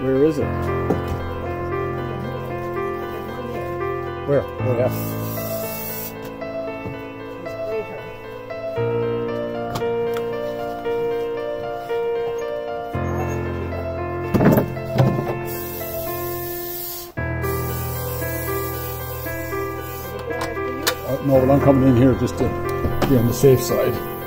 Where is it? Where? Oh, yeah. No, but I'm coming in here just to be on the safe side.